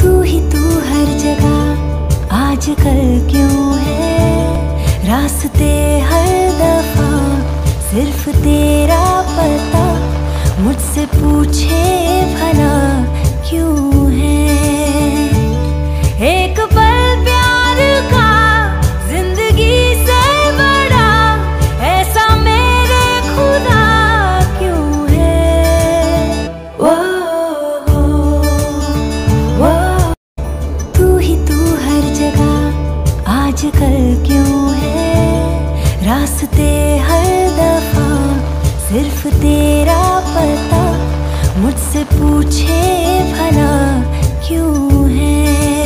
तू हर जगह आजकल क्यों है, रास्ते हर दफा सिर्फ तेरा पता मुझसे पूछे भला क्यों है। एक पल प्यार का जिंदगी से बड़ा ऐसा मेरे खुदा क्यों है। वो तू हर जगह आजकल क्यों है, रास्ते हर दफा सिर्फ तेरा पता मुझसे पूछे भला क्यों है।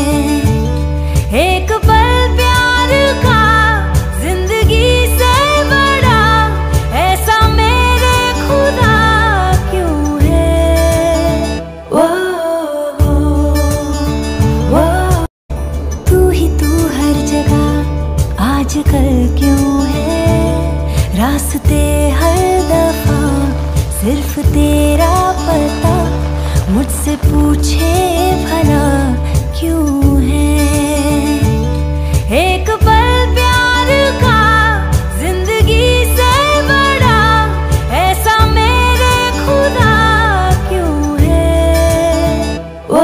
एक पल प्यार का जिंदगी से बड़ा ऐसा मेरे खुदा क्यों है। वो तू हर जगह आजकल क्यों है, रास्ते हर दफा सिर्फ तेरा पता मुझसे पूछे भला क्यों है। एक पल प्यार का जिंदगी से बड़ा ऐसा मेरे खुदा क्यों है। वो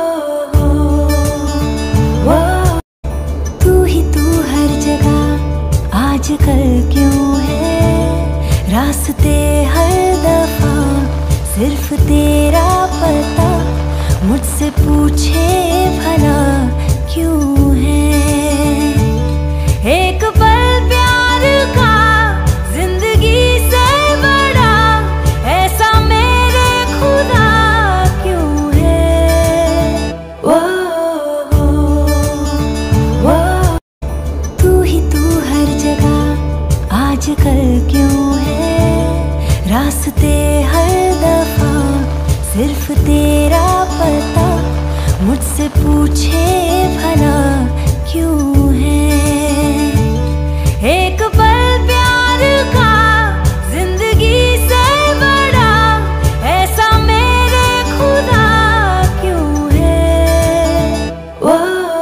तू हर जगह आजकल क्यों है, रास्ते हर दफा सिर्फ तेरा पता मुझसे पूछे भला क्यों है। एक पल प्यार का जिंदगी से बड़ा ऐसा मेरे खुदा क्यों है। वो तू हर जगह आजकल क्यों है, रास्ते हर दफा सिर्फ तेरा पता मुझसे पूछे भला क्यों है। एक पल प्यार का जिंदगी से बड़ा ऐसा मेरे खुदा क्यों है। वो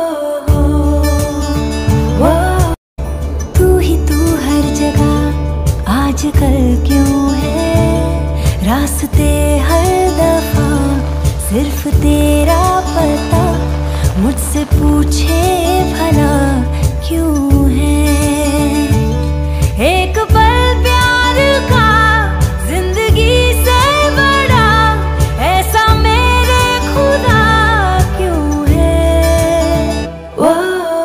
तू हर जगह आजकल क्यों है, रास्ते हर दफा सिर्फ तेरा पता मुझसे पूछे भला क्यों है। एक पल प्यार का जिंदगी से बड़ा ऐसा मेरे खुदा क्यों है। वो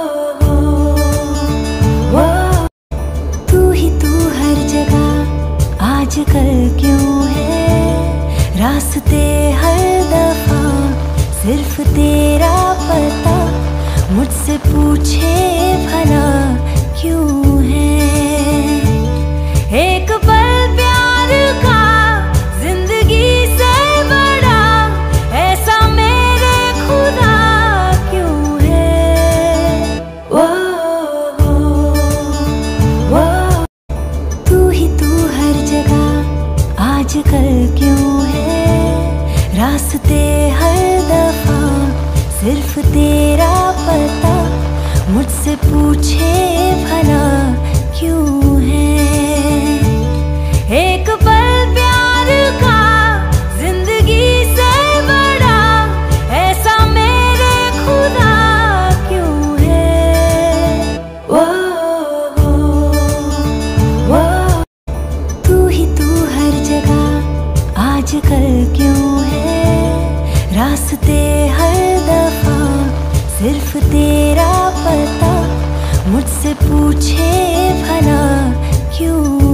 तू हर जगह आजकल क्यों है, रास्ते हर दफा सिर्फ तेरा पता मुझसे पूछे भला क्यों है। एक पल प्यार का जिंदगी से बड़ा ऐसा मेरे खुदा क्यों है। वो तू हर जगह आजकल क्यों है, रास्ते हर दफा सिर्फ तेरा पता मुझसे पूछे भला क्यों है। एक पल प्यार का जिंदगी से बड़ा ऐसा मेरे खुदा क्यों है। वो तू हर जगह आजकल क्यों है, रास्ते हर दफा सिर्फ तेरा पता मुझसे पूछे भला क्यों